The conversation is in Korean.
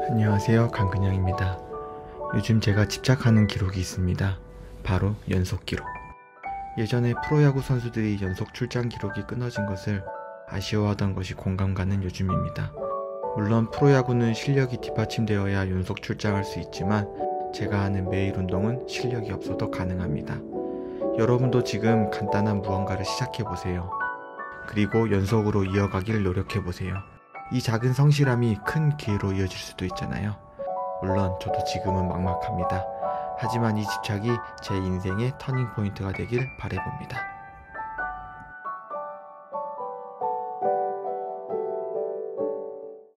안녕하세요, 강근영입니다. 요즘 제가 집착하는 기록이 있습니다. 바로 연속 기록. 예전에 프로야구 선수들이 연속 출장 기록이 끊어진 것을 아쉬워하던 것이 공감 가는 요즘입니다. 물론 프로야구는 실력이 뒷받침되어야 연속 출장할 수 있지만 제가 하는 매일 운동은 실력이 없어도 가능합니다. 여러분도 지금 간단한 무언가를 시작해보세요. 그리고 연속으로 이어가길 노력해보세요. 이 작은 성실함이 큰 기회로 이어질 수도 있잖아요. 물론 저도 지금은 막막합니다. 하지만 이 집착이 제 인생의 터닝 포인트가 되길 바라봅니다.